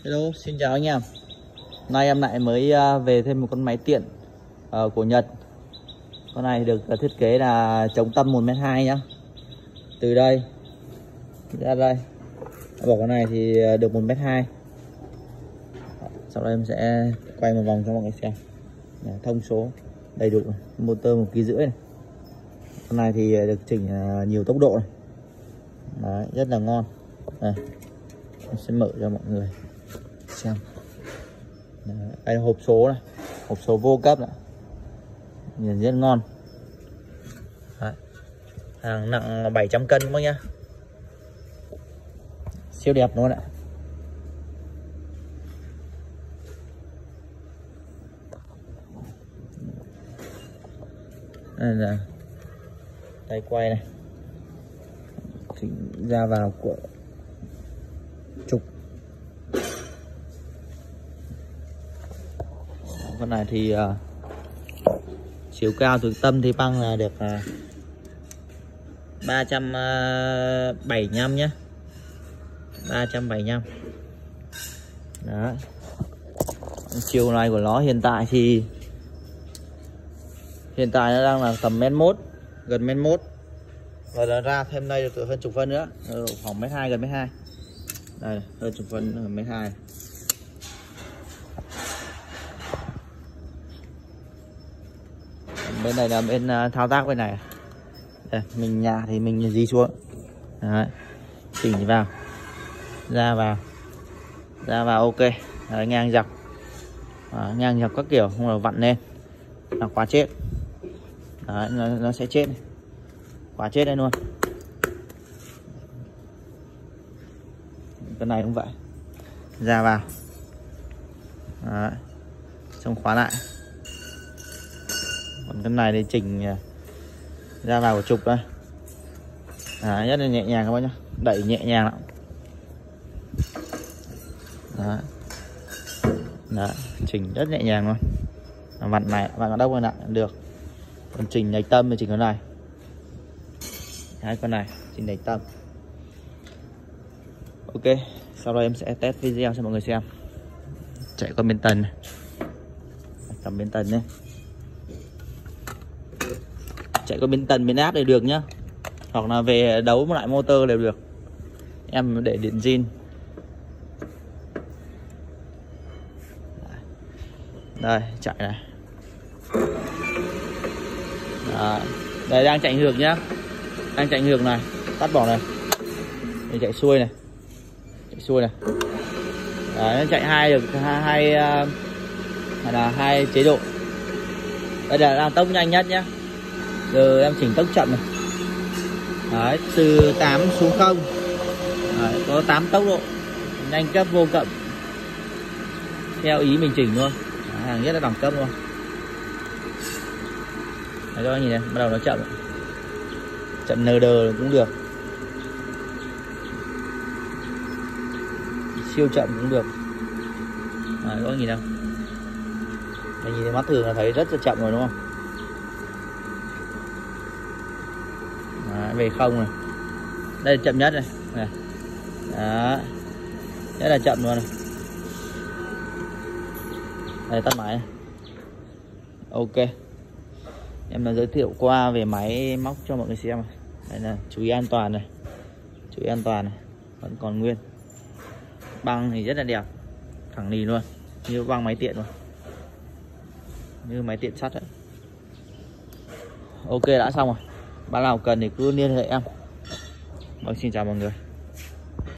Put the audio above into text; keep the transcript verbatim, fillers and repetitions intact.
Hello, xin chào anh em. Nay em lại mới về thêm một con máy tiện uh, của Nhật. Con này được thiết kế là chống tâm một mét hai nhá. Từ đây ra đây, bỏ con này thì được một mét hai. Sau đây em sẽ quay một vòng cho mọi người xem. Để thông số đầy đủ, motor một ký rưỡi này. Con này thì được chỉnh nhiều tốc độ này. Đấy, rất là ngon. Đây, em sẽ mở cho mọi người xem. Đấy, đây là hộp số này, hộp số vô cấp này, nhìn rất ngon. Đấy, hàng nặng bảy trăm cân các bác nhá, siêu đẹp luôn ạ. Đây là tay quay này, chỉnh ra vào của trục. Con này thì uh, chiều cao từ tâm thì băng là được uh, ba trăm bảy mươi lăm nhé, ba trăm bảy mươi lăm. Đó, chiều này của nó hiện tại thì hiện tại nó đang là tầm mét mốt, gần mét mốt, và nó ra thêm đây được hơn chục phân nữa, khoảng mét hai, gần mét hai. Đây hơn chục phân, hơn mét hai. Bên này là bên thao tác bên này. Đây, mình nhà thì mình di xuống. Đấy, chỉnh vào, ra vào, ra vào ok. Đấy, ngang dọc, à, ngang dọc các kiểu, không là vặn lên là quá chết. Đấy, nó, nó sẽ chết, quá chết đây luôn. Cái này cũng vậy, ra vào. Đấy, xong khóa lại. Còn cái này thì chỉnh ra vào của trục đây. Đấy, rất là nhẹ nhàng các bác nhá, đẩy nhẹ nhàng lắm. Đấy. Đấy, chỉnh rất nhẹ nhàng luôn. Vặn này, vặn ở đâu mà nặng được. Còn chỉnh đẩy tâm thì chỉnh cái này. Hai con này chỉnh đẩy tâm. Ok, sau đó em sẽ test video cho mọi người xem. Chạy qua bên tần này, cầm bên tần này, chạy qua bên tần bên áp đều được nhá, hoặc là về đấu một lại motor đều được. Em để điện zin. Đây, chạy này. Đó. Đây đang chạy ngược nhá, đang chạy ngược này, tắt bỏ này, để chạy xuôi này, chạy xuôi này. Đấy, nó chạy hai được hai, hai uh, là hai chế độ. Đây là đang tốc nhanh nhất nhá. Giờ em chỉnh tốc chậm này. Đấy, từ tám xuống không. Đấy, có tám tốc độ, nhanh cấp vô cậm, theo ý mình chỉnh luôn. Đấy, hàng rất là đẳng cấp luôn. Đấy, các bạn nhìn này, bắt đầu nó chậm, chậm nờ đờ cũng được, siêu chậm cũng được. Đấy, các bạn nhìn nào, mình nhìn mắt thường là thấy rất là chậm rồi đúng không? Đấy, về không này, đây là chậm nhất này, này. Đó, rất là chậm luôn này. Đây, tắt máy này. Ok, em đã giới thiệu qua về máy móc cho mọi người xem. Đây là chú ý an toàn này, chú ý an toàn này, vẫn còn nguyên. Băng thì rất là đẹp, thẳng lì luôn, như băng máy tiện luôn, như máy tiện sắt ấy. Ok, đã xong rồi. Bạn nào cần thì cứ liên hệ em. Vâng, xin chào mọi người.